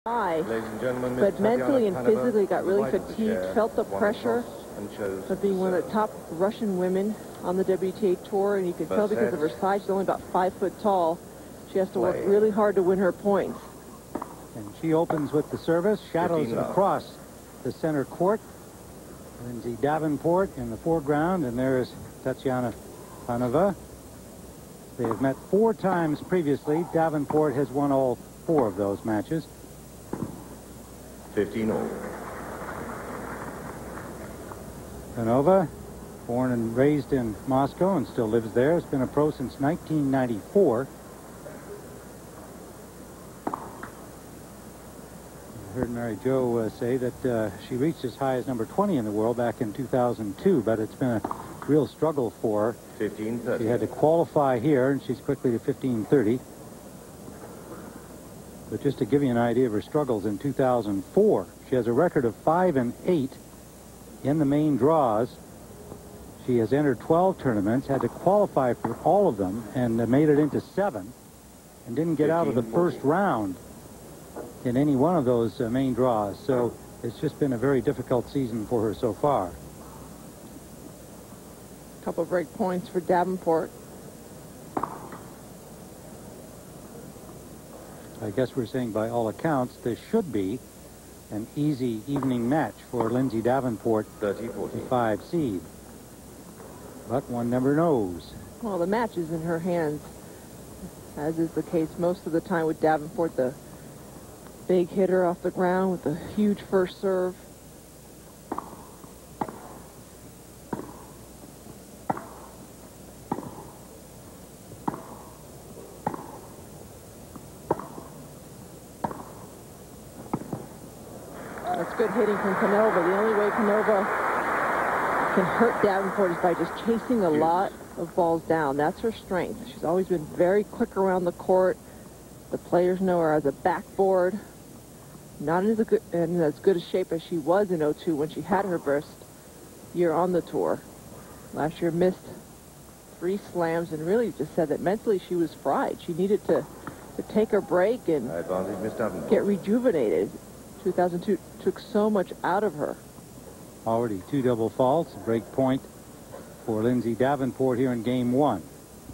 high, Ladies and gentlemen, but mentally and Tatiana Panova, physically got really invited to fatigued, share felt the one pressure and chose of being one of the top Russian women on the WTA tour, and you can tell because of her size, she's only about 5 foot tall. She has to work really hard to win her points. And she opens with the service, shadows across the center court. Lindsay Davenport in the foreground, and there's Tatiana Panova. They have met 4 times previously. Davenport has won all 4 of those matches. 15-all. Panova, born and raised in Moscow and still lives there, has been a pro since 1994. I heard Mary Jo say that she reached as high as number 20 in the world back in 2002, but it's been a real struggle for her. 15-30. She had to qualify here, and she's quickly to 15-30. But just to give you an idea of her struggles in 2004, she has a record of 5-8 in the main draws. She has entered 12 tournaments, had to qualify for all of them, and made it into 7, and didn't get out of the first round in any one of those main draws. So it's just been a very difficult season for her so far. A couple of break points for Davenport. I guess we're saying by all accounts this should be an easy evening match for Lindsay Davenport, 30-40. 5 seed. But one never knows. Well, the match is in her hands, as is the case most of the time with Davenport, the big hitter off the ground with a huge first serve. That's good hitting from Panova. The only way Panova can hurt Davenport is by just chasing a lot of balls down. That's her strength. She's always been very quick around the court. The players know her as a backboard. Not in as good a shape as she was in 02 when she had her best year on the tour. Last year missed 3 slams and really just said that mentally she was fried. She needed to take her break and get rejuvenated. 2002 took so much out of her. Already 2 double faults, a break point for Lindsay Davenport here in game 1.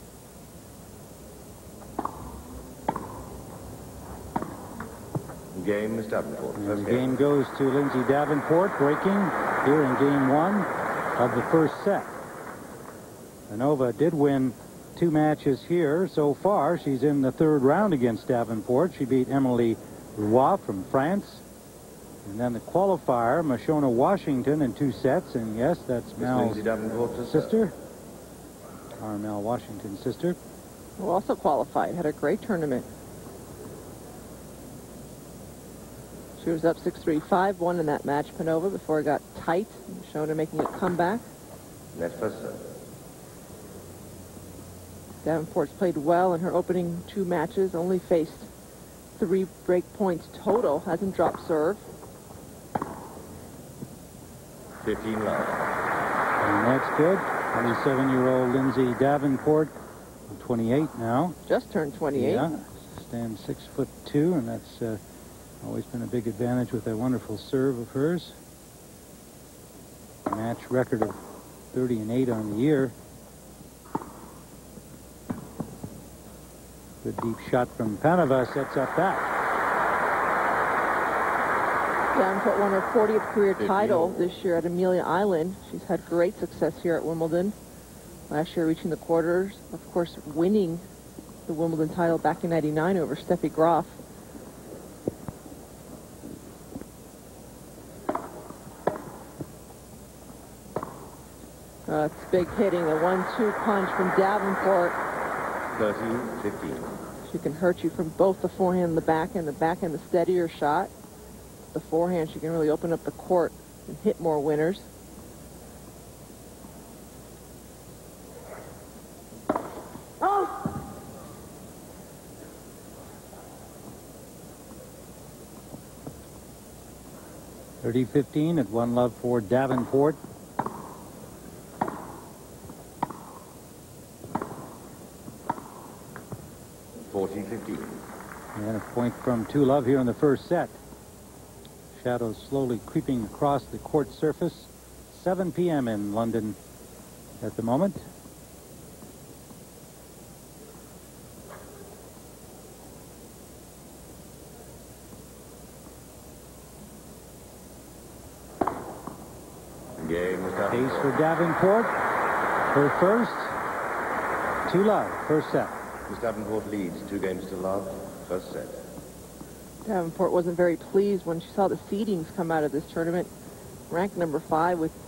Game is Davenport. And the game goes to Lindsay Davenport, breaking here in game 1 of the first set. Panova did win 2 matches here so far. She's in the 3rd round against Davenport. She beat Emily Roy from France. And then the qualifier, Mashona Washington, in 2 sets. And yes, that's Mel's sister. Our Mel Washington's sister. Who also qualified, had a great tournament. She was up 6-3, 5-1 in that match, Panova, before it got tight. Mashona making a comeback. Net first serve. Davenport's played well in her opening 2 matches, only faced 3 break points total, hasn't dropped serve. 15 love. And that's good. 27-year-old Lindsay Davenport, 28 now. Just turned 28. Yeah, stands 6'2", and that's always been a big advantage with that wonderful serve of hers. Match record of 30-8 on the year. Good deep shot from Panova sets up that. Davenport won her 40th career title this year at Amelia Island. She's had great success here at Wimbledon. Last year reaching the quarters, of course winning the Wimbledon title back in '99 over Steffi Graf. It's big hitting, a 1-2 punch from Davenport. 30-15. She can hurt you from both the forehand and the backhand the steadier shot. The forehand, she can really open up the court and hit more winners. Oh! 30-15 at 1-love for Davenport. And of Point from 2-love here in the first set. Shadows slowly creeping across the court surface. 7 p.m. in London at the moment. Ace for Davenport. Her first. 2-love, first set. Miss Davenport leads 2 games to love, first set. Davenport wasn't very pleased when she saw the seedings come out of this tournament. Ranked number 5 with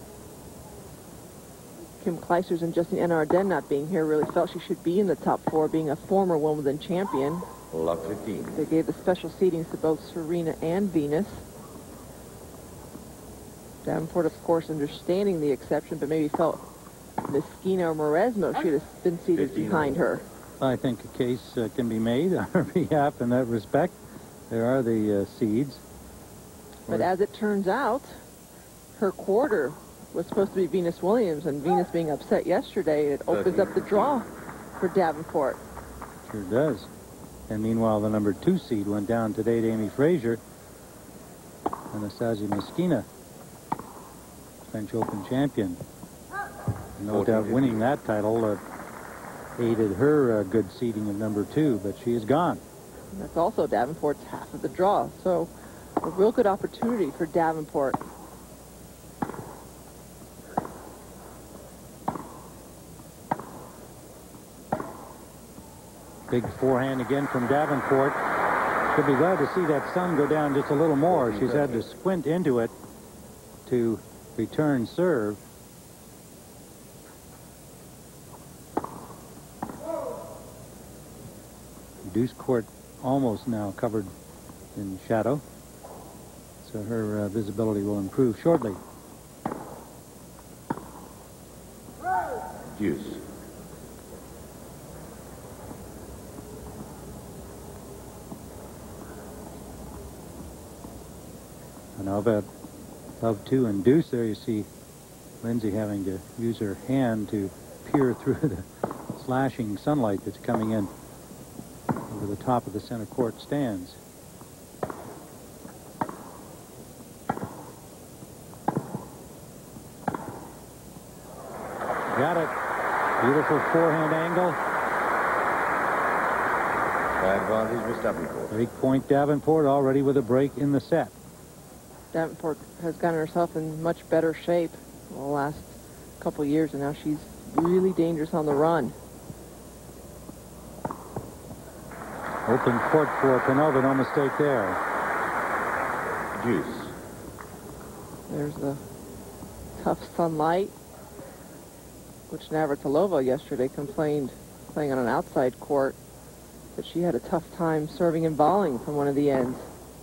Kim Clijsters and Justine Enarden not being here. Really felt she should be in the top 4, being a former Wimbledon champion. Love 15. They gave the special seedings to both Serena and Venus. Davenport, of course, understanding the exception, but maybe felt Meskina or Mauresmo should have been seated behind her. I think a case can be made on her behalf in that respect. There are the seeds. But as it turns out, her quarter was supposed to be Venus Williams, and Venus being upset yesterday, it opens up the draw for Davenport. Sure does. And meanwhile, the number 2 seed went down today to Amy Frazier. Anastasia Meskina, French Open champion. No doubt winning that title aided her good seeding of number 2, but she is gone. And that's also Davenport's half of the draw. So a real good opportunity for Davenport. Big forehand again from Davenport. Should be glad to see that sun go down just a little more. She's had to squint into it to return serve. Deuce court almost now covered in shadow, so her visibility will improve shortly. Deuce. Panova, love 2 and deuce. There you see Lindsay having to use her hand to peer through the slashing sunlight that's coming in over the top of the center court stands. Got it. Beautiful forehand angle. Advantage, Miss Davenport. Break-point Davenport already with a break in the set. Davenport has gotten herself in much better shape in the last couple years, and now she's really dangerous on the run. Open court for Panova, no mistake there. Deuce. There's the tough sunlight, which Navratilova yesterday complained, playing on an outside court, that she had a tough time serving and volleying from one of the ends.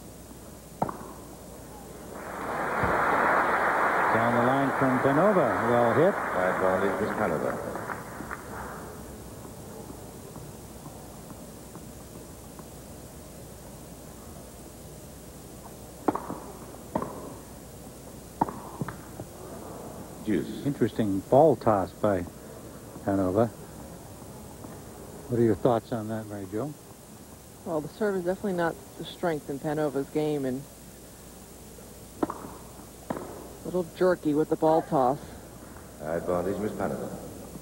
Down the line from Panova. Well hit. Advantage, Miss Panova. Deuce. Interesting ball toss by Panova. What are your thoughts on that, Mary Jo? Well, the serve is definitely not the strength in Panova's game, and a little jerky with the ball toss. Advantage, Miss Panova.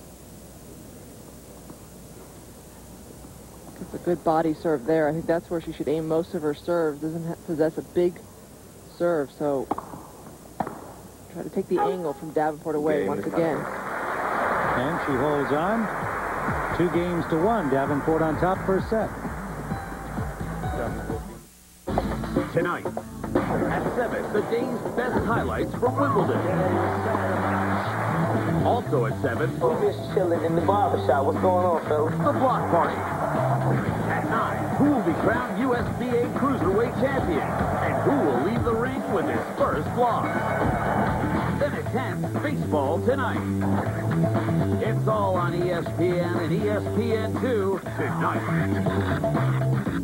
It's a good body serve there. I think that's where she should aim most of her serve. Doesn't possess a big serve, so try to take the angle from Davenport away once again. And she holds on. 2 games to 1. Davenport on top first set. Tonight, at 7, the day's best highlights from Wimbledon. Also at 7, We're just chilling in the barbershop. What's going on, fellas? the block party. At 9, who will be crowned USBA Cruiserweight Champion? And who will leave the ring with his first block? Then at 10, baseball tonight. It's all on ESPN and ESPN2 tonight.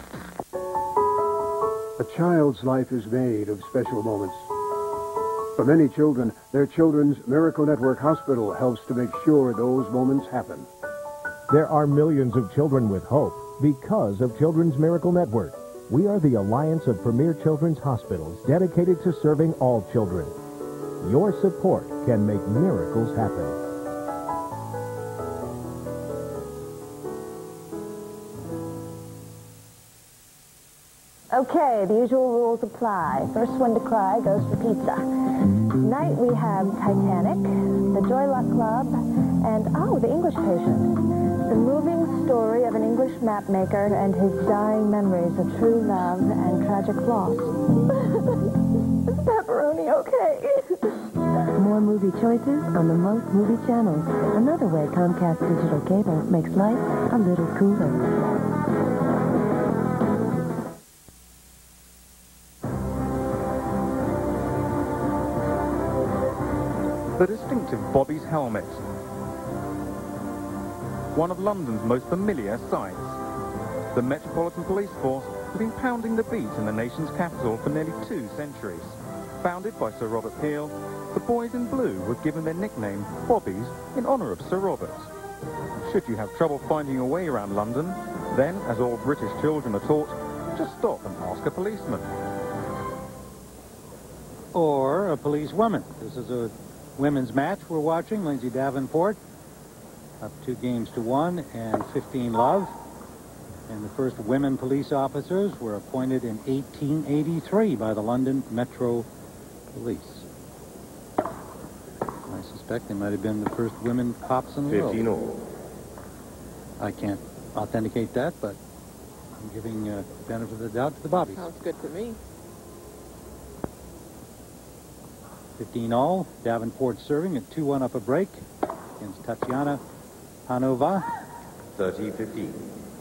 A child's life is made of special moments. For many children, their Children's Miracle Network Hospital helps to make sure those moments happen. There are millions of children with hope because of Children's Miracle Network. We are the alliance of premier children's hospitals dedicated to serving all children. Your support can make miracles happen. Okay, the usual rules apply. First one to cry goes for pizza. Tonight we have Titanic, the Joy Luck Club, and, the English Patient. The moving story of an English mapmaker and his dying memories of true love and tragic loss. Is pepperoni okay? More movie choices on the most movie channels. Another way Comcast Digital Cable makes life a little cooler. The distinctive Bobby's helmet. One of London's most familiar sights. The Metropolitan Police Force has been pounding the beat in the nation's capital for nearly 2 centuries. Founded by Sir Robert Peel, the boys in blue were given their nickname Bobbies in honour of Sir Robert. Should you have trouble finding your way around London, then, as all British children are taught, just stop and ask a policeman. Or a policewoman. This is a women's match we're watching. Lindsay Davenport up 2-1 and 15 love. And the first women police officers were appointed in 1883 by the London Metro Police. I suspect they might have been the first women cops in the world. 15 all. I can't authenticate that, but I'm giving benefit of the doubt to the Bobbies. Sounds good to me. 15 all. Davenport serving at 2-1 up a break against Tatiana Panova. 30-15.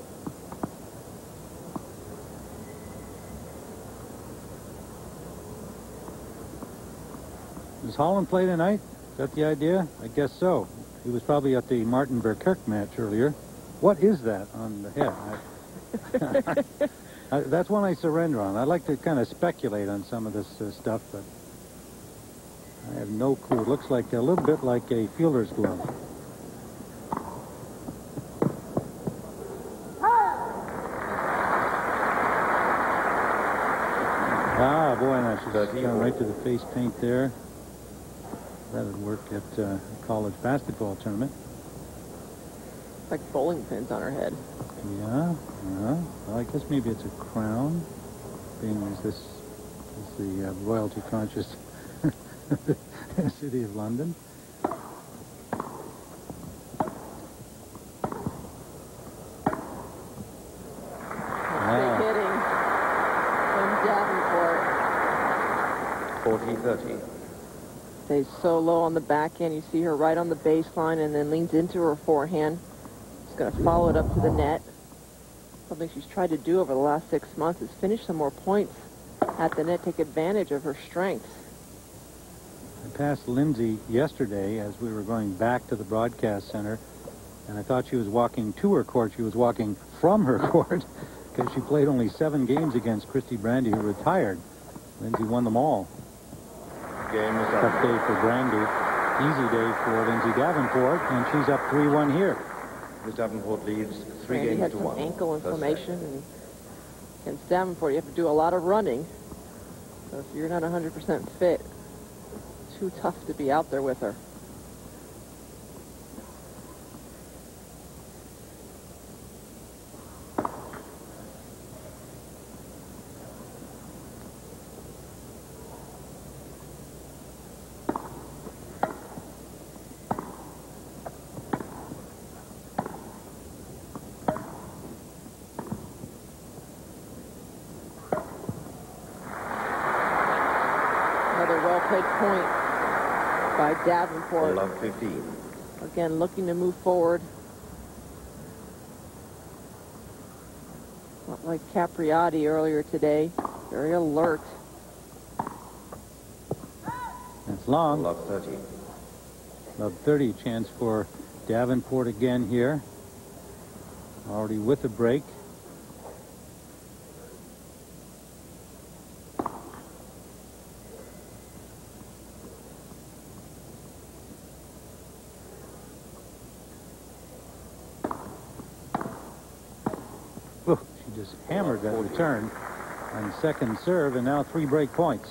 Does Holland play tonight? Is that the idea? I guess so. He was probably at the Martin Verkerk match earlier. What is that on the head? That's one I surrender on. I like to kind of speculate on some of this stuff, but I have no clue. It looks like a little bit like a fielder's glove. Ah, boy, now she's gone right to the face paint there. That would work at a college basketball tournament. Like bowling pins on her head. Yeah. Well, I guess maybe it's a crown, being as this is the royalty conscious city of London. Big hitting from Davenport. 40-30. Stays so low on the back end. You see her right on the baseline and then leans into her forehand. She's going to follow it up to the net. Something she's tried to do over the last 6 months is finish some more points at the net, take advantage of her strengths. I passed Lindsay yesterday as we were going back to the broadcast center, and I thought she was walking to her court. She was walking from her court because she played only 7 games against Christy Brandy, who retired. Lindsay won them all. Game is Tough up. day for Brandy. Easy day for Lindsay Davenport, and she's up 3-1 here. Miss Davenport leads 3 Randy games had to some 1. ankle First set. inflammation, and against Davenport, you have to do a lot of running. So if you're not 100% fit, too tough to be out there with her. Another well-played point by Davenport. Love 15. Again, looking to move forward. Not like Capriati earlier today. Very alert. That's long. Love 30. Love 30. Chance for Davenport again here. Already with a break. just hammered that return on second serve, and now 3 break points.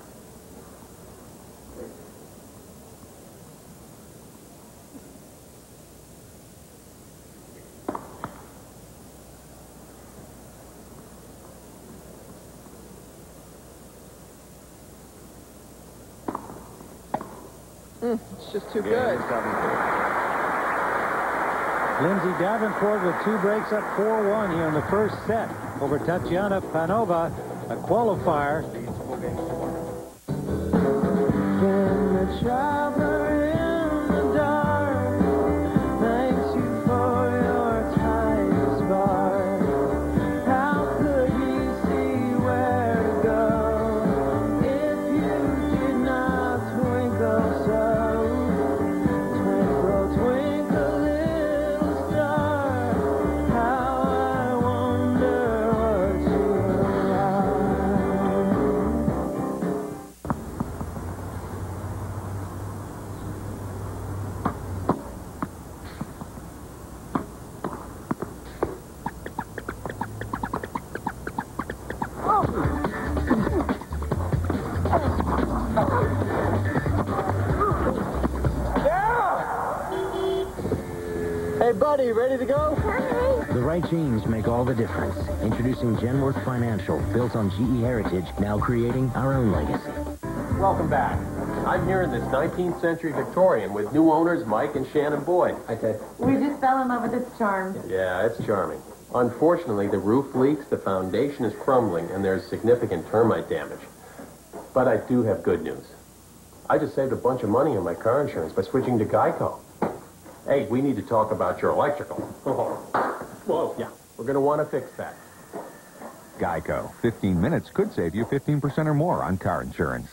It's just too good. Lindsay Davenport with 2 breaks up 4-1 here in the first set over Tatiana Panova, a qualifier. Can the traveler in the dark thanks you for your tightest bar? How could he see where to go if you did not twinkle so? Twinkle, twinkle, little star, how I wonder what you are. Hey, buddy, ready to go? The right genes make all the difference. Introducing Genworth Financial, built on GE heritage, now creating our own legacy. Welcome back. I'm here in this 19th century Victorian with new owners Mike and Shannon Boyd. Hi, Ted. We just fell in love with its charm. Yeah, it's charming. Unfortunately, the roof leaks, the foundation is crumbling, and there's significant termite damage. But I do have good news. I just saved a bunch of money on my car insurance by switching to Geico. Hey, we need to talk about your electrical. Whoa, yeah. We're going to want to fix that. Geico. 15 minutes could save you 15% or more on car insurance.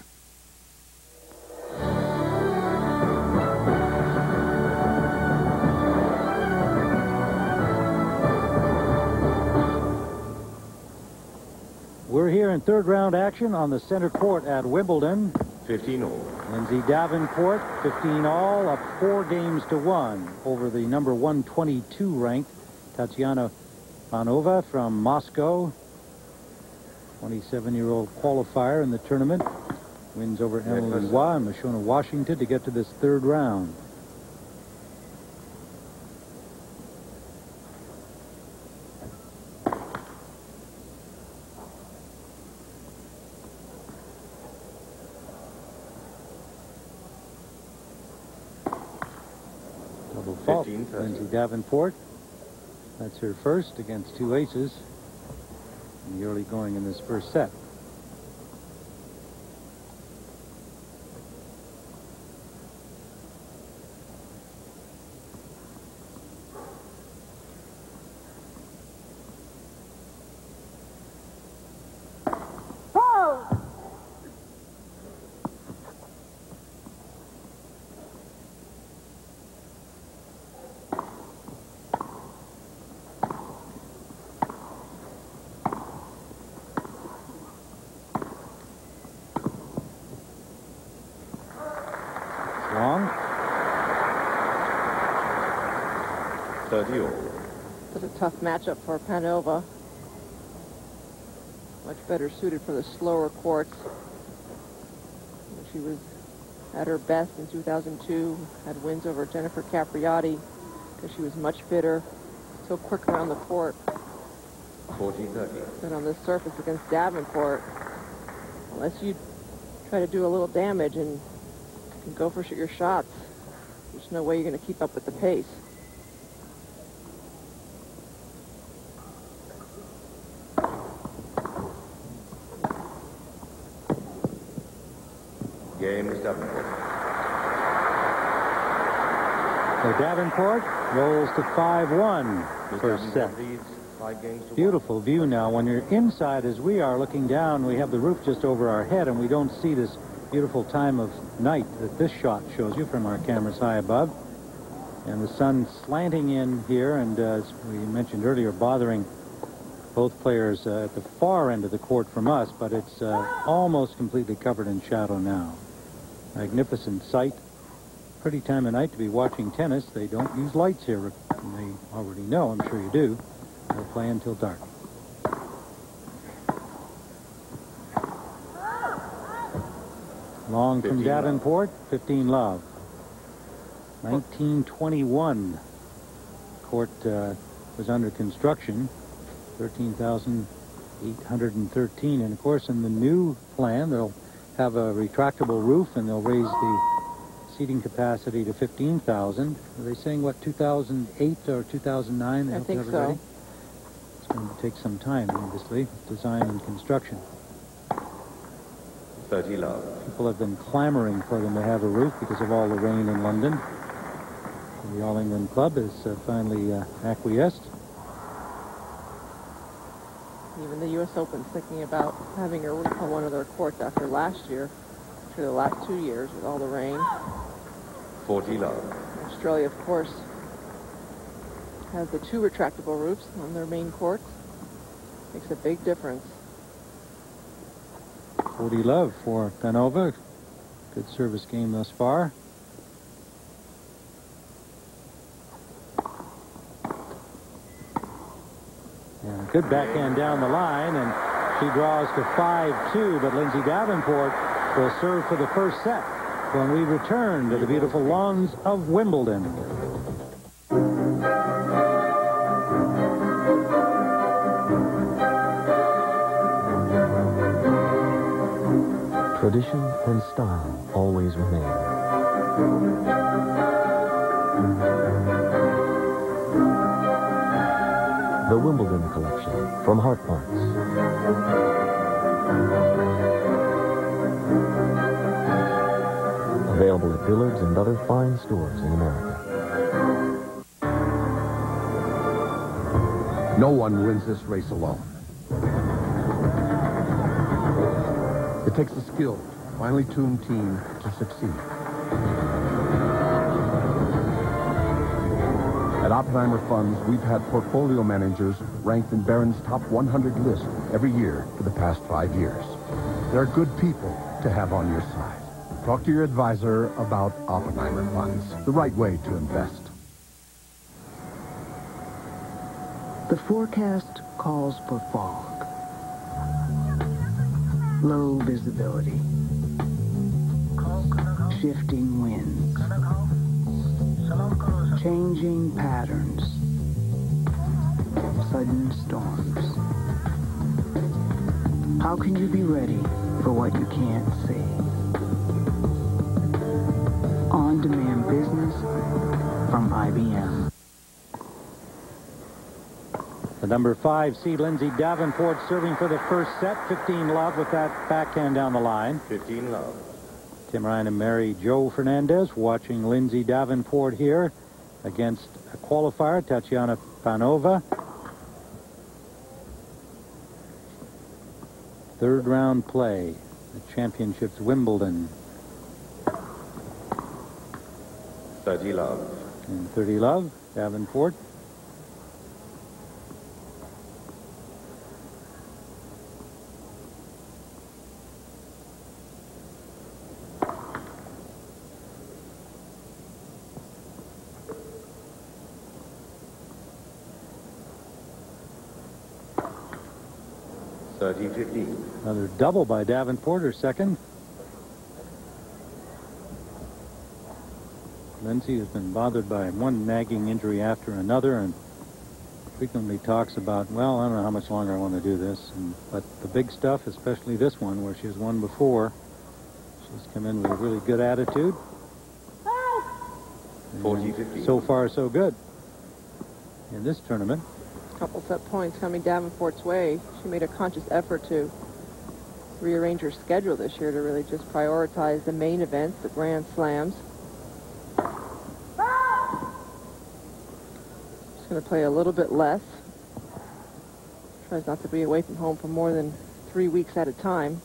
We're here in third round action on the center court at Wimbledon. 15 all. Lindsay Davenport, 15 all, up 4 games to 1 over the number 122 ranked Tatiana Panova from Moscow. 27-year-old qualifier in the tournament. Wins over Emily Waugh and Mashona Washington to get to this third round. Double fault. Lindsay Davenport. That's her first against 2 aces in the early going in this first set. Long. 30 all. It's a tough matchup for Panova. Much better suited for the slower courts. She was at her best in 2002. Had wins over Jennifer Capriati because she was much fitter, so quick around the court. 40-30. But on this surface against Davenport, unless you try to do a little damage and go for your shots, there's no way you're going to keep up with the pace. Game is Davenport. So Davenport rolls to 5-1 first set. Beautiful view now. When you're inside as we are looking down, we have the roof just over our head and we don't see this beautiful time of night that this shot shows you from our cameras high above. And the sun slanting in here, and as we mentioned earlier, bothering both players at the far end of the court from us, but it's almost completely covered in shadow now. Magnificent sight. Pretty time of night to be watching tennis. They don't use lights here. They already know, I'm sure you do. They'll play until dark. Long from 15 Davenport, 15 love. 1921. Court was under construction. 13,813. And of course, in the new plan, they'll have a retractable roof and they'll raise the seating capacity to 15,000. Are they saying, what, 2008 or 2009? I think so. It's going to take some time, obviously, design and construction. 30 love. People have been clamoring for them to have a roof because of all the rain in London. The All England Club has finally acquiesced. Even the U.S. Open's thinking about having a roof on one of their courts after last year, after the last 2 years with all the rain. 40 love. Australia, of course, has the 2 retractable roofs on their main courts. Makes a big difference. 40 love for Panova. Good service game thus far. And a good backhand down the line, and she draws to 5-2, but Lindsay Davenport will serve for the first set when we return to the beautiful lawns of Wimbledon. Tradition and style always remain. The Wimbledon collection from Heart Parts. Available at Dillard's and other fine stores in America. No one wins this race alone. It takes a skilled, finely tuned team to succeed. At Oppenheimer Funds, we've had portfolio managers ranked in Barron's top 100 list every year for the past 5 years. They're good people to have on your side. Talk to your advisor about Oppenheimer Funds, the right way to invest. The forecast calls for fog. Low visibility. Shifting winds. Changing patterns. Sudden storms. How can you be ready for what you can't see? On-demand business from IBM. The number 5 seed Lindsay Davenport serving for the first set. 15 love with that backhand down the line. 15 love. Tim Ryan and Mary Jo Fernandez watching Lindsay Davenport here against a qualifier, Tatiana Panova. Third round play. The championships Wimbledon. 30 love. And 30 love, Davenport. Another double by Davenport, her second. Lindsay has been bothered by one nagging injury after another and frequently talks about, well, I don't know how much longer I want to do this. But the big stuff, especially this one where she has won before, she's come in with a really good attitude. 40-50. So far, so good in this tournament. Couple set points coming Davenport's way. She made a conscious effort to rearrange her schedule this year to really just prioritize the main events, the Grand Slams. She's going to play a little bit less. Tries not to be away from home for more than 3 weeks at a time.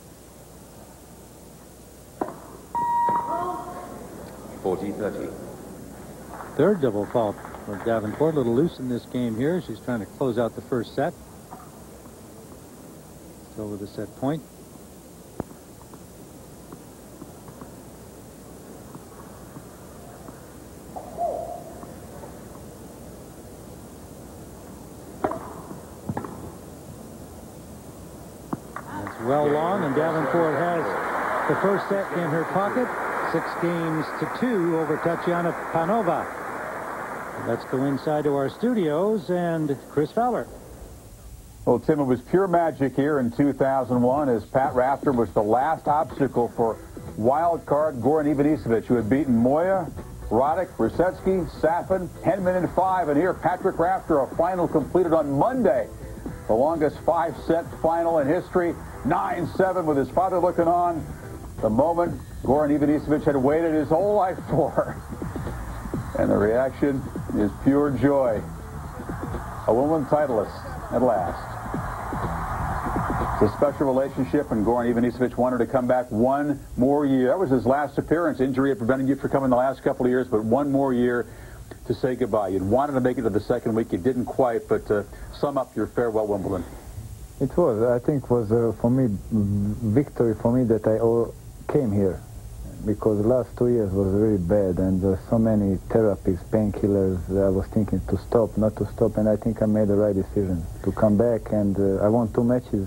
Third double fault for Davenport. A little loose in this game here. She's trying to close out the first set. Still with a set point. That's well long, and Davenport has the first set in her pocket. 6-2 over Tatiana Panova. Let's go inside to our studios and Chris Fowler. Well, Tim, it was pure magic here in 2001 as Pat Rafter was the last obstacle for wild card Goran Ivanisevic, who had beaten Moya, Roddick, Rusetsky, Safin, Henman in 5. And here, Patrick Rafter, a final completed on Monday. The longest 5-set final in history, 9-7 with his father looking on. The moment Goran Ivanisevic had waited his whole life for. And the reaction is pure joy. A Wimbledon titleist at last. It's a special relationship, and Goran Ivanisevic wanted to come back one more year. That was his last appearance. Injury had prevented you from coming the last couple of years, but one more year to say goodbye. You'd wanted to make it to the second week. You didn't quite, but sum up your farewell Wimbledon. It was, I think, was for me, victory for me that I came here. Because the last 2 years was really bad, and so many therapies, painkillers. I was thinking to stop, not to stop, and I think I made the right decision to come back, and I won 2 matches.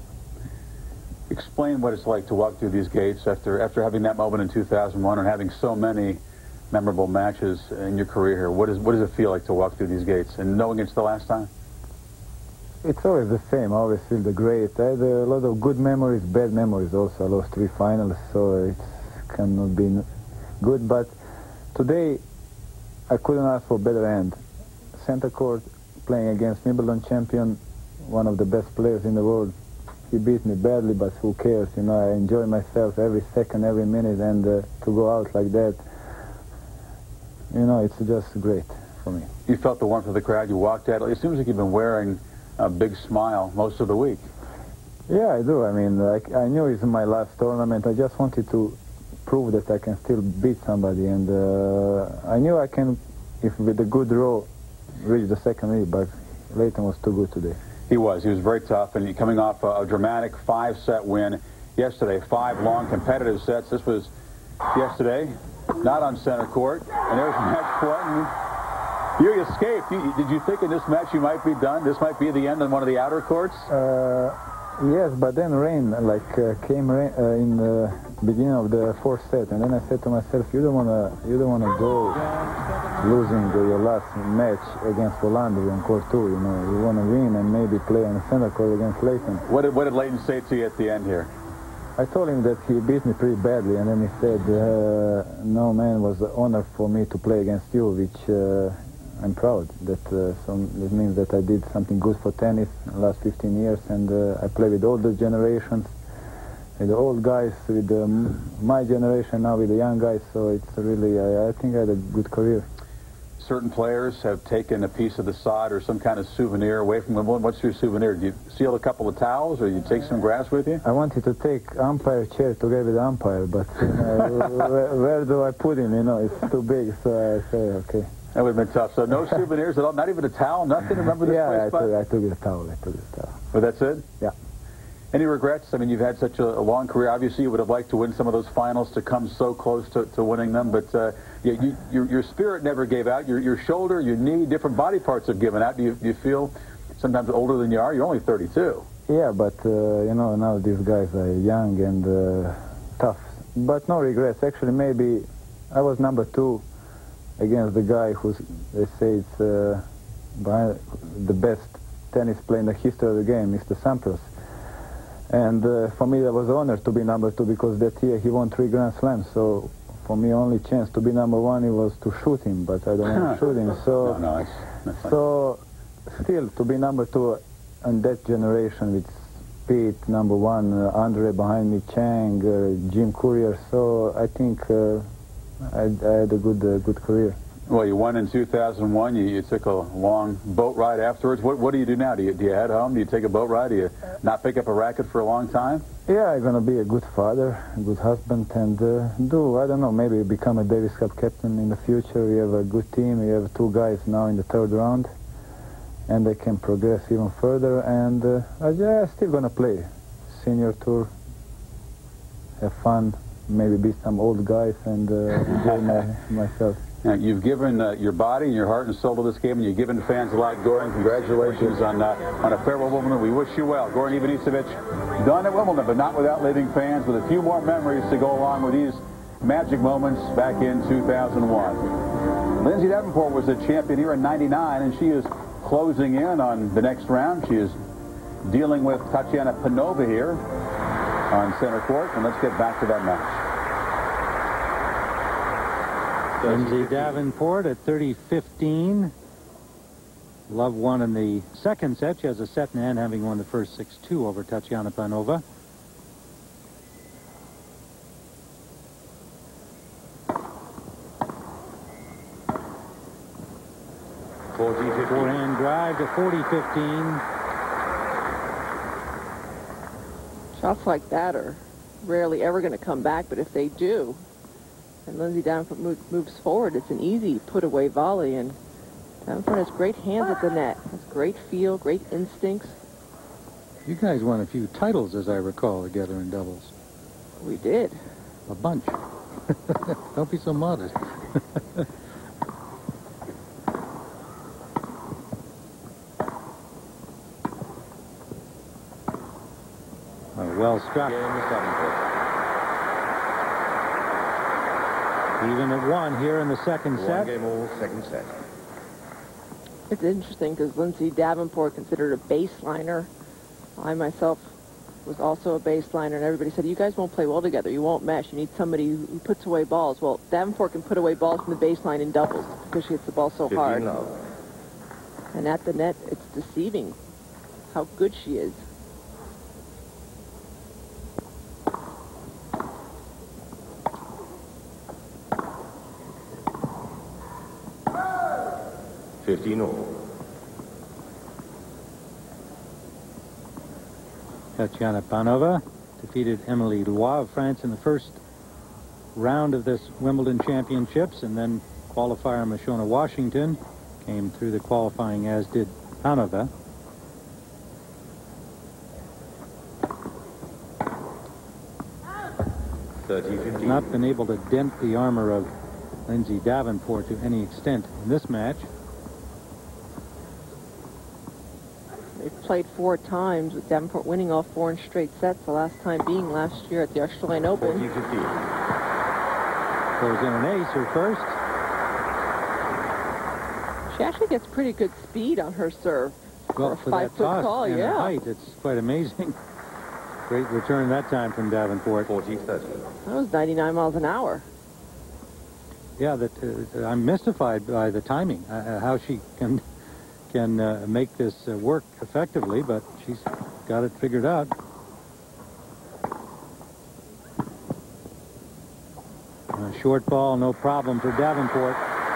Explain what it's like to walk through these gates after having that moment in 2001 and having so many memorable matches in your career here. What does it feel like to walk through these gates and knowing it's the last time? It's always the same. I always feel the great. I had a lot of good memories, bad memories also. I lost 3 finals, so it cannot be good. But today, I couldn't ask for a better end. Center court, playing against Wimbledon champion, one of the best players in the world. He beat me badly, but who cares? You know, I enjoy myself every second, every minute, and to go out like that, you know, it's just great for me. You felt the warmth of the crowd. You walked out. It seems like you've been wearing a big smile most of the week. Yeah, I do. I mean, I knew it's my last tournament. I just wanted to prove that I can still beat somebody, and I knew I can, if with a good draw, reach the second lead, but Leighton was too good today. He was very tough, and coming off a dramatic 5-set win yesterday, 5 long competitive sets. This was yesterday, not on center court, and there's match point. You escaped. Did you think in this match you might be done? This might be the end on one of the outer courts? Yes, but then rain came in the beginning of the 4th set, and then I said to myself, you don't wanna go losing your last match against Orlando on court 2. You know, you wanna win and maybe play on the center court against Leighton. What did Leighton say to you at the end here? I told him that he beat me pretty badly, and then he said, no, man, it was an honor for me to play against you, which I'm proud. That means that I did something good for tennis in the last 15 years, and I play with all the generations, with the old guys, with my generation now, with the young guys, so it's really, I think I had a good career. Certain players have taken a piece of the sod or some kind of souvenir away from Wimbledon. What's your souvenir? Do you seal a couple of towels, or you take some grass with you? I wanted to take umpire chair together with the umpire, but where do I put him? You know, it's too big, so I say, okay. That would have been tough. So no souvenirs at all? Not even a towel? Nothing? Remember this place? Yeah, I took the towel. But that's it? Yeah. Any regrets? I mean, you've had such a long career. Obviously, you would have liked to win some of those finals, to come so close to winning them. But your spirit never gave out. Your shoulder, your knee, different body parts have given out. Do you feel sometimes older than you are? You're only 32. Yeah, but, you know, now these guys are young and tough. But no regrets. Actually, maybe I was number 2 against the guy who they say is the best tennis player in the history of the game, Mr. Sampras. And for me, that was an honor to be number 2, because that year he won 3 Grand Slams. So for me, only chance to be number 1 it was to shoot him, but I don't want to shoot him. So, so still to be number 2 in that generation with Pete, number 1, Andre behind me, Chang, Jim Courier. So I think I had a good career. Well, you won in 2001. You took a long boat ride afterwards. What do you do now? Do you head home? Do you take a boat ride? Do you not pick up a racket for a long time? Yeah, I'm going to be a good father, a good husband, and I don't know, maybe become a Davis Cup captain in the future. We have a good team. We have 2 guys now in the 3rd round, and they can progress even further. And I'm still going to play senior tour, have fun, maybe beat some old guys, and enjoy myself. Now, you've given your body and your heart and soul to this game, and you've given the fans a lot. Goran, congratulations on a farewell Wimbledon. We wish you well. Goran Ivanisevic, done at Wimbledon, but not without leaving fans with a few more memories to go along with these magic moments back in 2001. Lindsay Davenport was the champion here in '99, and she is closing in on the next round. She is dealing with Tatiana Panova here on center court, and let's get back to that match. Lindsay Davenport at 30-15. Love won in the second set. She has a set in hand, having won the first 6-2 over Tatiana Panova. Forehand drive to 40-15. Shots like that are rarely ever going to come back, but if they do, and Lindsay Davenport moves forward, it's an easy put-away volley, and Davenport has great hands at the net. Has great feel, great instincts. You guys won a few titles, as I recall, together in doubles. We did. A bunch. Don't be so modest. Well struck. Even at 1 here in the second set. 1 game all, second set. It's interesting because Lindsay Davenport considered a baseliner. I myself was also a baseliner, and everybody said, you guys won't play well together. You won't mesh. You need somebody who puts away balls. Well, Davenport can put away balls from the baseline in doubles because she hits the ball so hard. And at the net, it's deceiving how good she is. Tatiana Panova defeated Emily Lois of France in the first round of this Wimbledon Championships, and then qualifier Mashona Washington came through the qualifying, as did Panova. Has not been able to dent the armor of Lindsay Davenport to any extent in this match. They've played 4 times, with Davenport winning all 4 in straight sets, the last time being last year at the Australian Open. Goes in an ace, her first. She actually gets pretty good speed on her serve. Well, for that toss call, and yeah. height, it's quite amazing. Great return that time from Davenport. 40-30. That was 99 miles an hour. Yeah, I'm mystified by the timing, how she can make this work effectively, but she's got it figured out. A short ball, no problem for Davenport.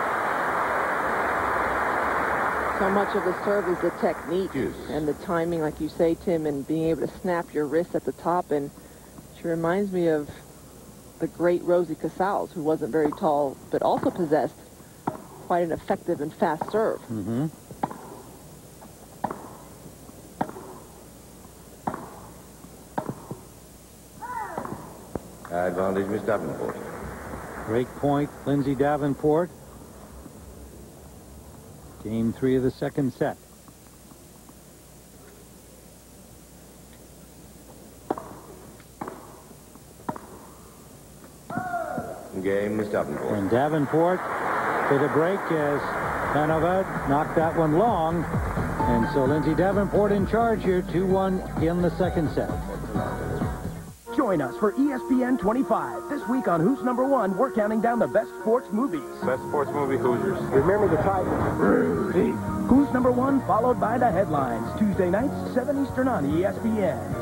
So much of the serve is the technique and the timing, like you say, Tim, and being able to snap your wrist at the top. And she reminds me of the great Rosie Casals, who wasn't very tall, but also possessed quite an effective and fast serve. Mm-hmm. Advantage, Miss Davenport. Break point, Lindsay Davenport. Game 3 of the second set. Game, Miss Davenport. And Davenport to the break as Panova knocked that one long. And so Lindsay Davenport in charge here, 2-1 in the second set. Join us for ESPN 25. This week on Who's Number One, we're counting down the best sports movies. Best sports movie, Hoosiers. Remember the title. Who's Number One, followed by the headlines. Tuesday nights, 7 Eastern on ESPN.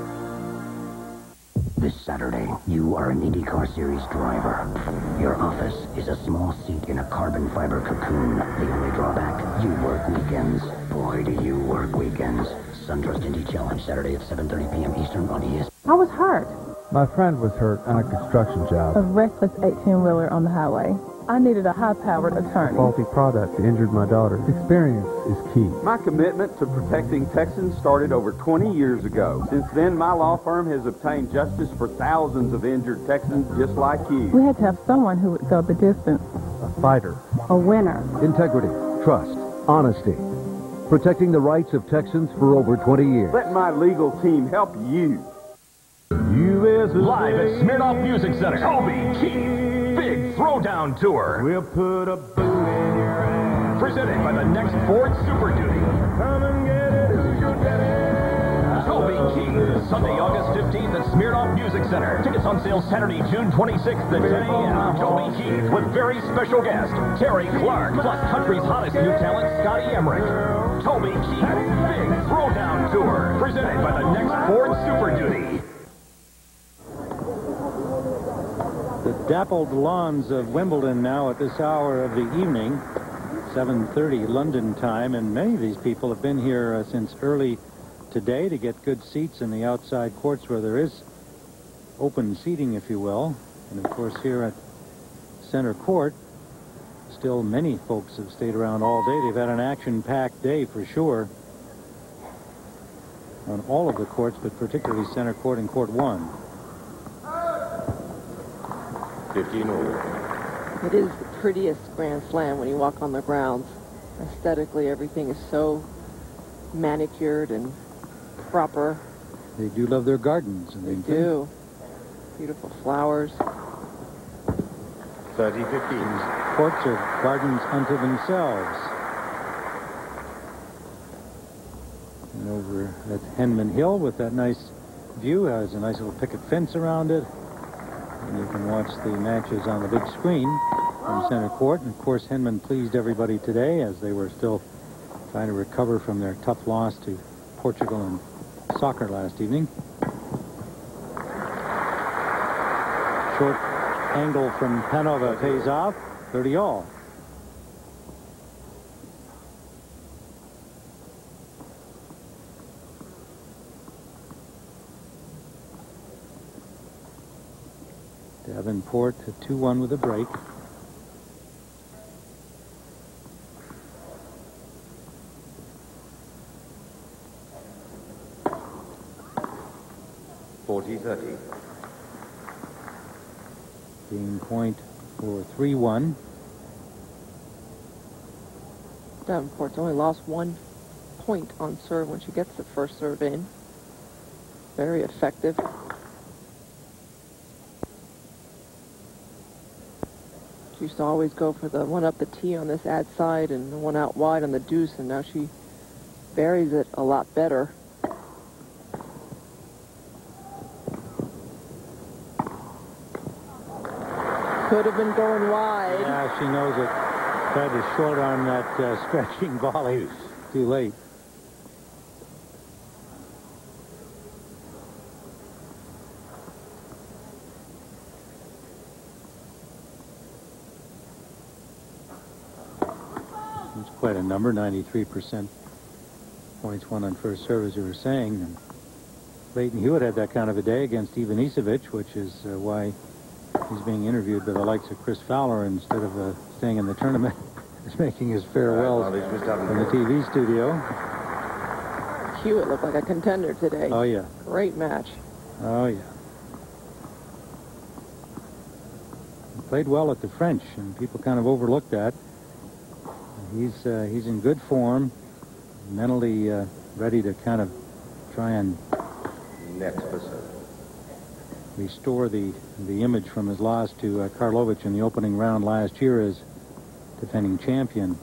This Saturday, you are an IndyCar Series driver. Your office is a small seat in a carbon fiber cocoon. The only drawback, you work weekends. Boy, do you work weekends. SunTrust Indy Challenge, Saturday at 7:30 p.m. Eastern on ESPN. I was hurt. My friend was hurt on a construction job. A reckless 18-wheeler on the highway. I needed a high-powered attorney. Faulty product injured my daughter. Experience is key. My commitment to protecting Texans started over 20 years ago. Since then, my law firm has obtained justice for thousands of injured Texans just like you. We had to have someone who would go the distance. fighter. A winner. Integrity, trust, honesty. Protecting the rights of Texans for over 20 years. Let my legal team help you. Live at Smirnoff Music Center, Toby Keith, Big Throwdown Tour. We'll put a boot in your ass. Presented by the next Ford Super Duty. Come and get it, who's your daddy? Toby Keith, Sunday, August 15th at Smirnoff Music Center. Tickets on sale Saturday, June 26th at 10 a.m. Toby Keith with very special guest, Terry Clark, plus country's hottest new talent, Scotty Emmerich. Toby Keith, Big Throwdown Tour. Presented by the next Ford Super Duty. The dappled lawns of Wimbledon now at this hour of the evening, 7:30 London time, and many of these people have been here since early today to get good seats in the outside courts where there is open seating, if you will. And of course here at center court, still many folks have stayed around all day. They've had an action-packed day for sure on all of the courts, but particularly center court and court 1. 15 all. It is the prettiest Grand Slam when you walk on the grounds. Aesthetically, everything is so manicured and proper. They do love their gardens. And they do. Beautiful flowers. 30-15. Courts are gardens unto themselves. And over at Henman Hill with that nice view, has a nice little picket fence around it. And you can watch the matches on the big screen from center court. And of course, Henman pleased everybody today as they were still trying to recover from their tough loss to Portugal in soccer last evening. Short angle from Panova pays off. 30 all. Davenport to 2-1 with a break. Game point for 3-1. Davenport's only lost 1 point on serve when she gets the first serve in. Very effective. She used to always go for the one up the tee on this ad side and the one out wide on the deuce, and now she buries it a lot better. Could have been going wide. Yeah, she knows it. Tried to short arm that stretching volley. Too late. It's quite a number, 93% points won on first serve, as you were saying. And Leighton Hewitt had that kind of a day against Ivanisevic, which is why he's being interviewed by the likes of Chris Fowler instead of staying in the tournament. He's making his farewells in the TV studio. Hewitt looked like a contender today. Oh, yeah. Great match. Oh, yeah. He played well at the French, and people kind of overlooked that. He's in good form, mentally ready to kind of try and restore the image from his loss to Karlovic in the opening round last year as defending champion.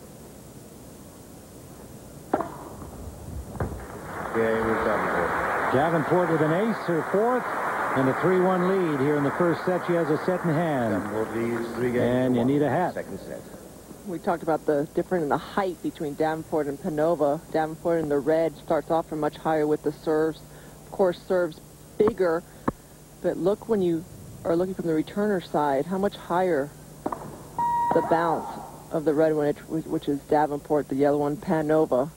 Davenport with an ace, her fourth, and a 3-1 lead here in the first set. She has a set in hand. And you need a hat. Second set. We talked about the difference in the height between Davenport and Panova. Davenport in the red starts off from much higher with the serves. Of course, serves bigger, but look when you are looking from the returner side, how much higher the bounce of the red one, which is Davenport, the yellow one, Panova.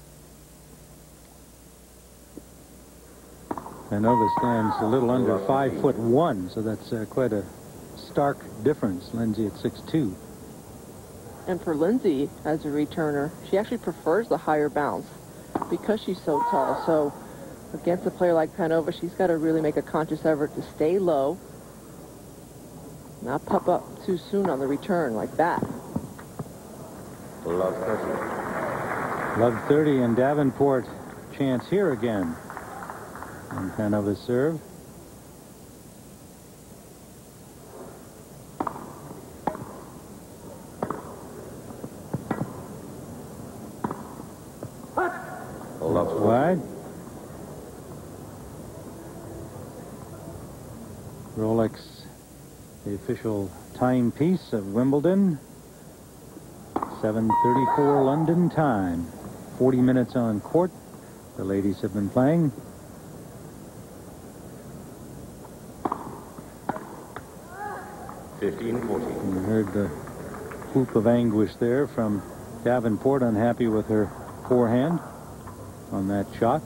Panova stands a little under 5'1", so that's quite a stark difference. Lindsay at 6'2". And for Lindsay, as a returner, she actually prefers the higher bounce because she's so tall. So against a player like Panova, she's got to really make a conscious effort to stay low, Not pop up too soon on the return like that. Love 30. Love 30 and Davenport chance here again. And Panova's serve. Love wide. Rolex, the official timepiece of Wimbledon. 7:34 London time. 40 minutes on court. The ladies have been playing. You heard the whoop of anguish there from Davenport, unhappy with her forehand on that shot.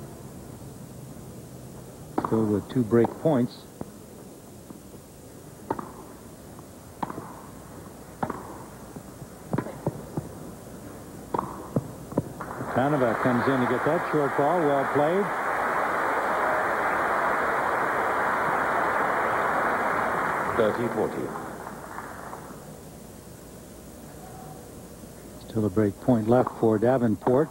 Still with 2 break points. Panova comes in to get that short ball. Well played. Still a break point left for Davenport.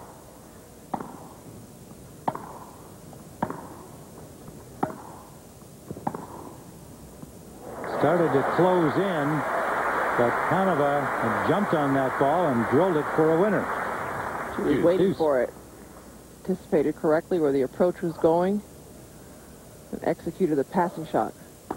Started to close in, but Panova had jumped on that ball and drilled it for a winner. She was waiting for it. Anticipated correctly where the approach was going and executed the passing shot.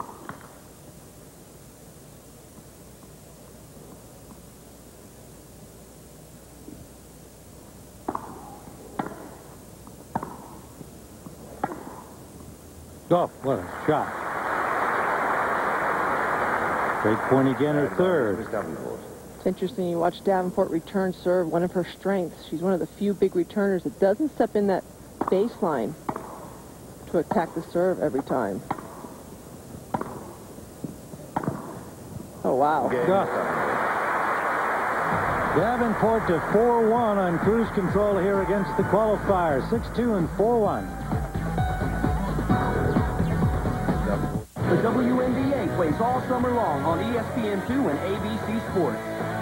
Oh, what a shot. Break point again, her third. It's interesting, you watch Davenport return serve, one of her strengths. She's one of the few big returners that doesn't step in that baseline to attack the serve every time. Oh, wow. Davenport to 4-1 on cruise control here against the qualifier. 6-2 and 4-1. The WNBA plays all summer long on ESPN2 and ABC Sports.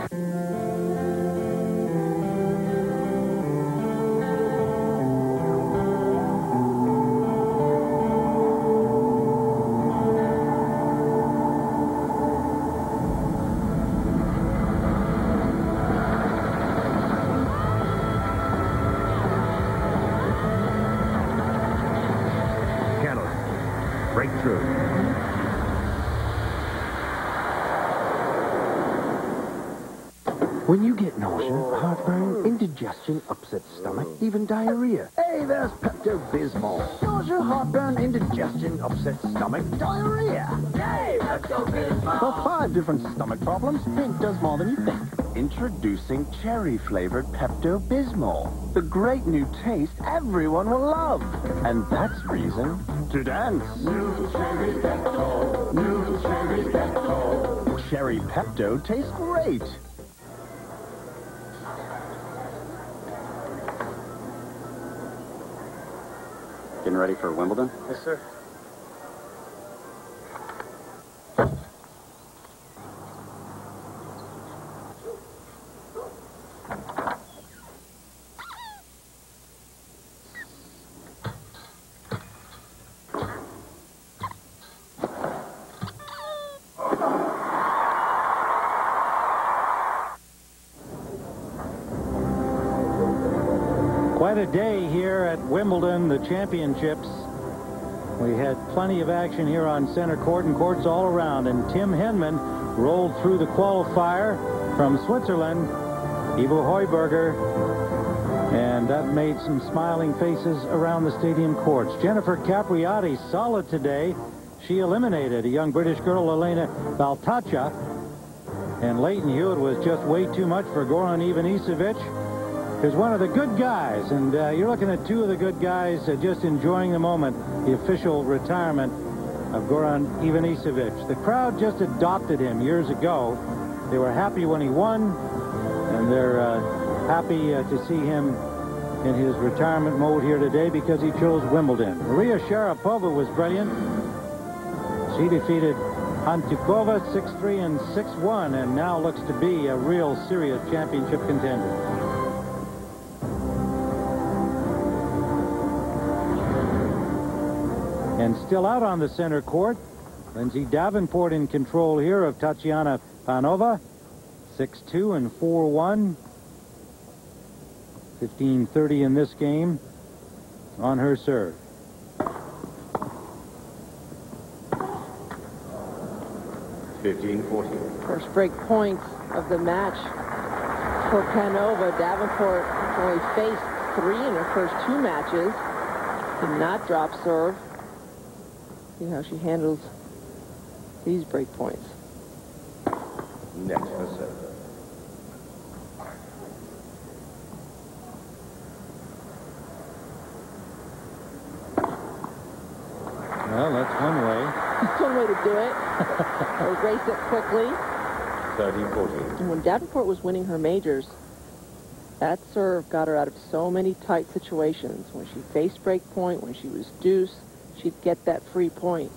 Breakthrough. When you get nausea, heartburn, indigestion, upset stomach, even diarrhea. Hey, there's Pepto-Bismol. Nausea, heartburn, indigestion, upset stomach, diarrhea. Hey, Pepto-Bismol. For 5 different stomach problems, Pink does more than you think. Introducing cherry-flavored Pepto-Bismol. The great new taste everyone will love. And that's reason to dance. New Cherry Pepto. New Cherry Pepto. Cherry Pepto tastes great. Getting ready for Wimbledon? Yes, sir. Quite a day here at Wimbledon, the championships. We had plenty of action here on center court and courts all around, and Tim Henman rolled through the qualifier from Switzerland, Ivo Heuberger, and that made some smiling faces around the stadium courts. Jennifer Capriati, solid today. She eliminated a young British girl, Elena Baltacha, and Leighton Hewitt was just way too much for Goran Ivanisevic. Is one of the good guys, and you're looking at 2 of the good guys just enjoying the moment, the official retirement of Goran Ivanisevic. The crowd just adopted him years ago. They were happy when he won, and they're happy to see him in his retirement mode here today because he chose Wimbledon. Maria Sharapova was brilliant. She defeated Antukova 6-3 and 6-1, and now looks to be a real serious championship contender. And still out on the center court, Lindsay Davenport in control here of Tatiana Panova. 6-2 and 4-1. 15-30 in this game on her serve. First break point of the match for Panova. Davenport only faced 3 in her first 2 matches. Did not drop serve. See how she handles these break points. Next for serve. Well, that's one way. That's one way to do it. Erase it quickly. 30-14. And when Davenport was winning her majors, that serve got her out of so many tight situations. When she faced break point, when she was deuce, she'd get that free point.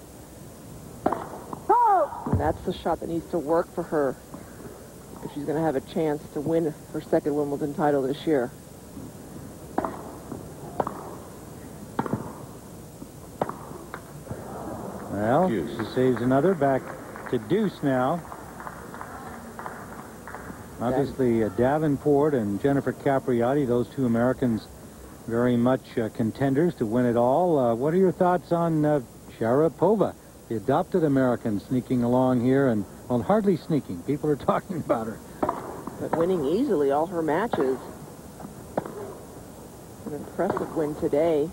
And that's the shot that needs to work for her if she's going to have a chance to win her second Wimbledon title this year. Well, she saves another. Back to deuce now. Obviously, Davenport and Jennifer Capriati, those 2 Americans, very much contenders to win it all. What are your thoughts on Sharapova, the adopted American, sneaking along here? And, well, hardly sneaking. People are talking about her. But winning easily all her matches. An impressive win today.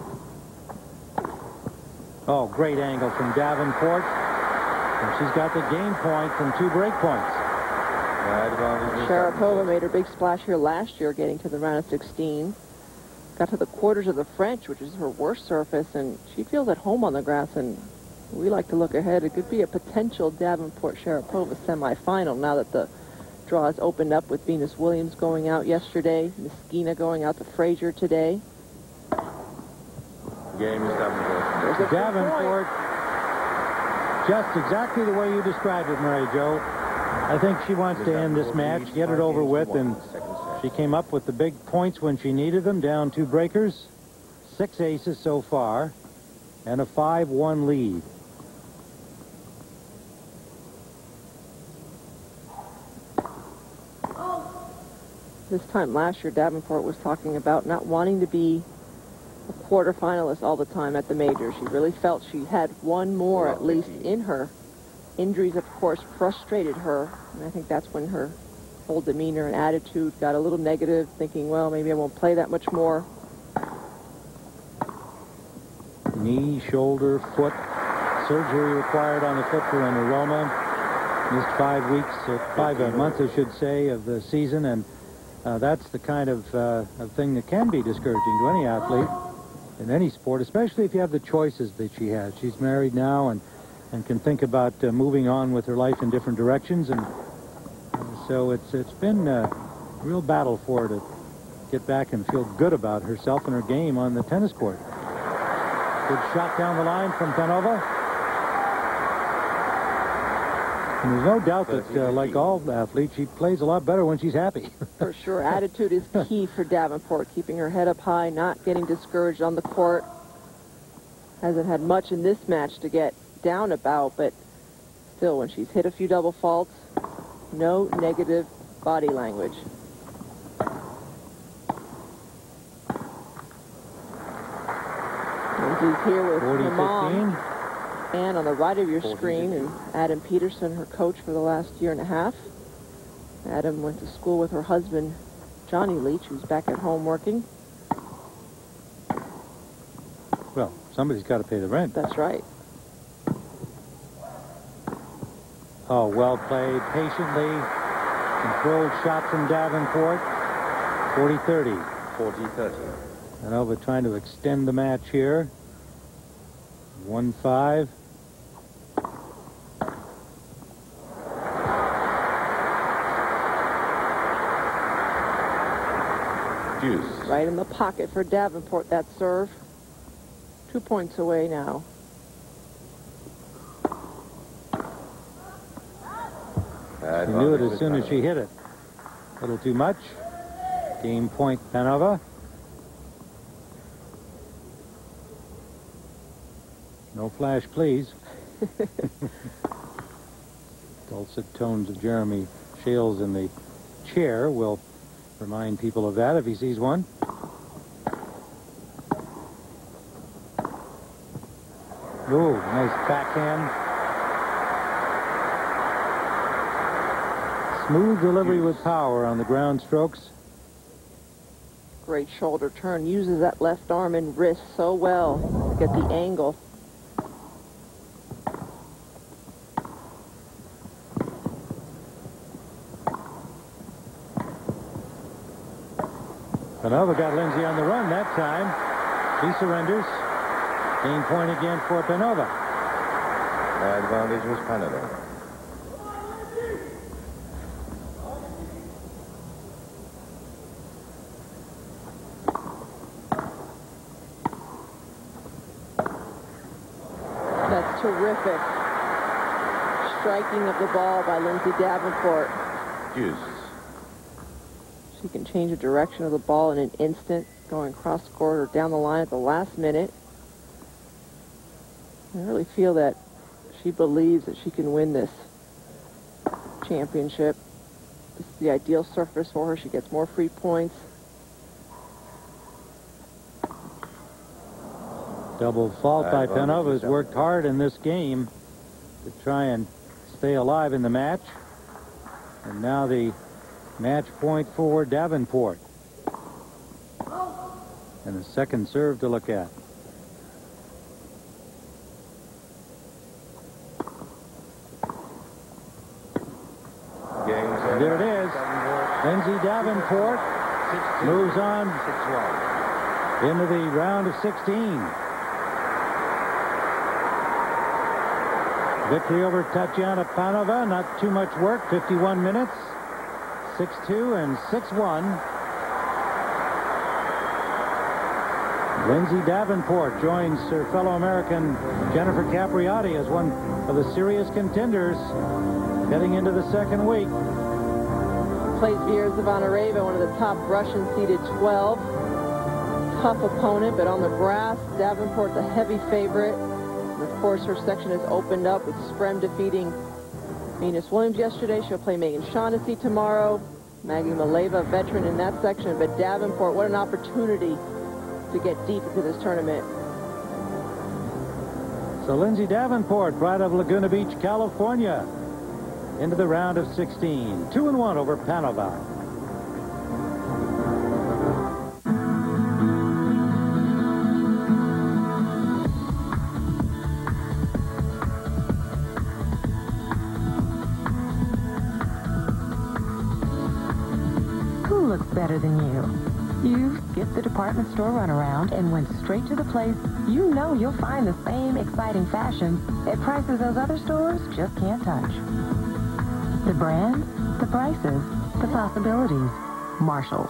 Oh, great angle from Davenport. And she's got the game point from 2 break points. Sharapova made her big splash here last year, getting to the round of 16. Got to the quarters of the French, which is her worst surface, and she feels at home on the grass, and we like to look ahead. It could be a potential Davenport-Sharapova semifinal now that the draw has opened up, with Venus Williams going out yesterday, Niskina going out to Frazier today. Game is Davenport. Davenport, just exactly the way you described it, Mary Jo. I think she wants to end this match, get it over with, and she came up with the big points when she needed them, down 2 breakers, 6 aces so far, and a 5-1 lead. This time last year, Davenport was talking about not wanting to be a quarterfinalist all the time at the majors. She really felt she had one more at least in her. Injuries, of course, frustrated her, and I think that's when her whole demeanor and attitude got a little negative, thinking, well, maybe I won't play that much more. Knee, shoulder, foot. Surgery required on the foot for an aroma. Missed 5 weeks, 5 months, I should say, of the season, and that's the kind of thing that can be discouraging to any athlete in any sport, especially if you have the choices that she has. She's married now and can think about moving on with her life in different directions, and so it's been a real battle for her to get back and feel good about herself and her game on the tennis court. Good shot down the line from Panova. And there's no doubt that, like all athletes, she plays a lot better when she's happy. For sure. Attitude is key for Davenport, keeping her head up high, not getting discouraged on the court. Hasn't had much in this match to get down about, but still, when she's hit a few double faults, no negative body language. Lindsay's here with her mom, and on the right of your screen, and Adam Peterson, her coach for the last year and a half. Adam went to school with her husband, Johnny Leach, who's back at home working. Well, somebody's got to pay the rent. That's right. Oh, well played, patiently. Controlled shot from Davenport. 40-30. 40-30. Panova trying to extend the match here. 1-5. Deuce. Right in the pocket for Davenport, that serve. 2 points away now. She knew it as soon as she hit it. A little too much. Game point, Panova. No flash, please. Dulcet tones of Jeremy Shales in the chair will remind people of that if he sees one. Ooh, nice backhand. Smooth delivery with power on the ground strokes. Great shoulder turn. Uses that left arm and wrist so well to get the angle. Panova got Lindsay on the run that time. He surrenders. Game point again for Panova. The advantage was Panova. That's terrific. Striking of the ball by Lindsay Davenport. Deuce. She can change the direction of the ball in an instant, going cross court or down the line at the last minute. I really feel that she believes that she can win this championship. This is the ideal surface for her. She gets more free points. Double fault by Panova, has worked hard in this game to try and stay alive in the match. And now the match point for Davenport. And a second serve to look at. And there it is. Lindsay Davenport moves on into the round of 16. Victory over Tatiana Panova. Not too much work. 51 minutes. 6-2 and 6-1. Lindsay Davenport joins her fellow American Jennifer Capriati as one of the serious contenders heading into the second week. Plays Vera Zvonareva, one of the top Russian seeded 12. Tough opponent, but on the grass, Davenport's a heavy favorite. And of course, her section has opened up with Sprem defeating Venus Williams yesterday. She'll play Megan Shaughnessy tomorrow. Maggie Maleva, veteran in that section. But Davenport, what an opportunity to get deep into this tournament. So Lindsay Davenport, right of Laguna Beach, California, into the round of 16. 2-1 over Panova. Who looks better than you? You skipped the department store runaround and went straight to the place you know you'll find the same exciting fashion at prices those other stores just can't touch. The brands, the prices, the possibilities. Marshalls.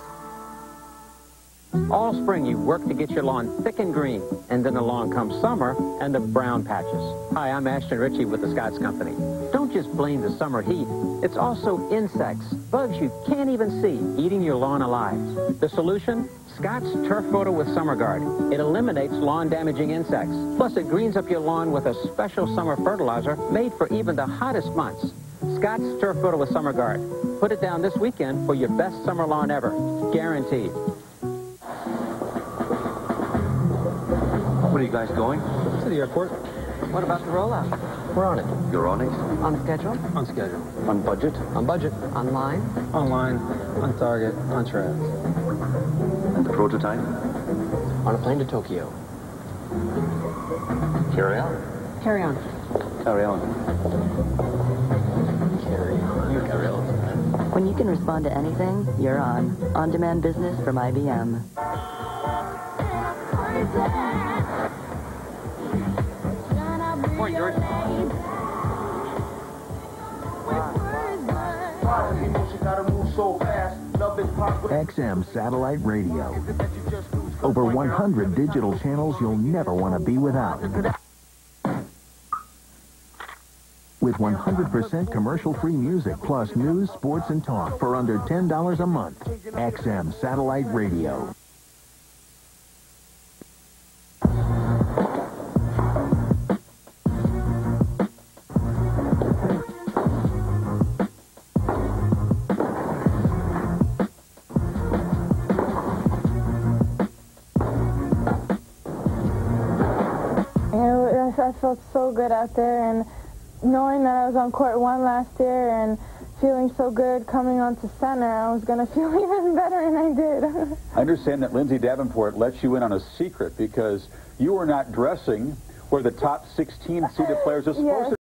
All spring you work to get your lawn thick and green, and then along comes summer and the brown patches. Hi, I'm Ashton Ritchie with the Scotts Company. Don't just blame the summer heat. It's also insects, bugs you can't even see, eating your lawn alive. The solution? Scotts Turf Photo with Summer Guard. It eliminates lawn-damaging insects. Plus, it greens up your lawn with a special summer fertilizer made for even the hottest months. Scotts Turf Photo with Summer Guard. Put it down this weekend for your best summer lawn ever. Guaranteed. Where are you guys going? To the airport. What about the rollout? We're on it. You're on it? On schedule? On schedule. On budget? On budget. Online? Online. On target. On track. And the prototype? On a plane to Tokyo. Carry on. Carry on. Carry on. Carry on. You carry on. When you can respond to anything, you're on. On-demand business from IBM. Point, George. XM Satellite Radio. Over 100 digital channels you'll never want to be without. with 100% commercial-free music plus news, sports, and talk for under $10 a month. XM Satellite Radio. I felt so good out there, and knowing that I was on court 1 last year and feeling so good coming onto center, I was going to feel even better, and I did. I understand that Lindsay Davenport lets you in on a secret because you were not dressing where the top 16 seeded players are supposed to.